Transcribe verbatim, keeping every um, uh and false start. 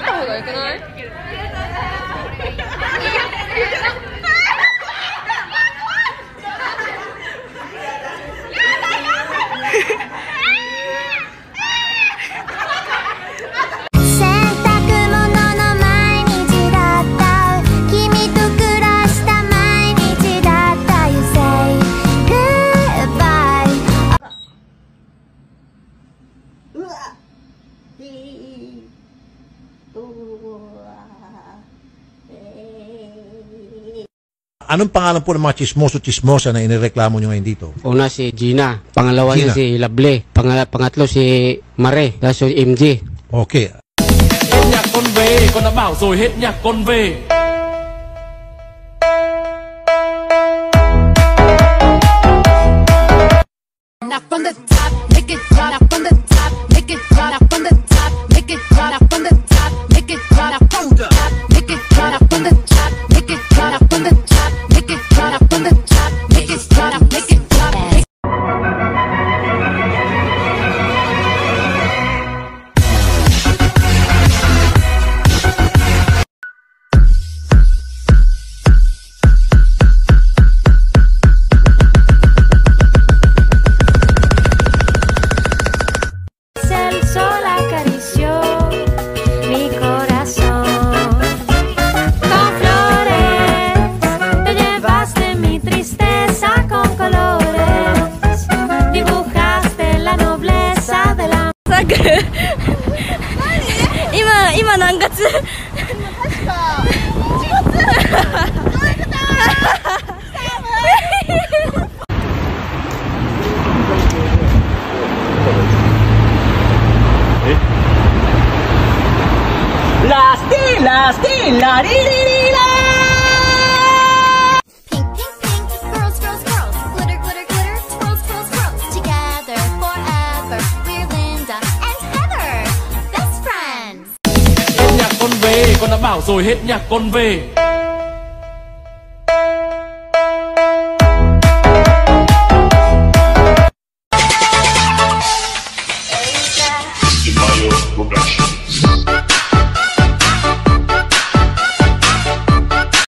た方がよくない？ Anong pangalan po ng mga chismoso-chismosa na inireklamo nyo ngayon dito? Una si Gina, pangalawa niya si Lovely, Pangala, pangatlo si Mare, tapos si em gi. Okay. Hết nhạc con về, con đã bảo rồi hết nhạc con về. Knock from the top, make it drop. Knock from the top, make it drop. Knock from the top, make it drop. Knock from the top, make it drop. Knock from the top, make it drop. Knock from the top, make it drop. Knock from the top, make it drop. Knock from the top, make it drop. Make it drop. 今、今何月？ ラスティラスティラリリリラ Pink, pink, pink, girls, girls, girls, glitter, glitter, glitter, twirls, twirls, twirls, together forever. We're Linda and Heather, best friends. Hết nhạc con về, con đã bảo rồi hết nhạc con về.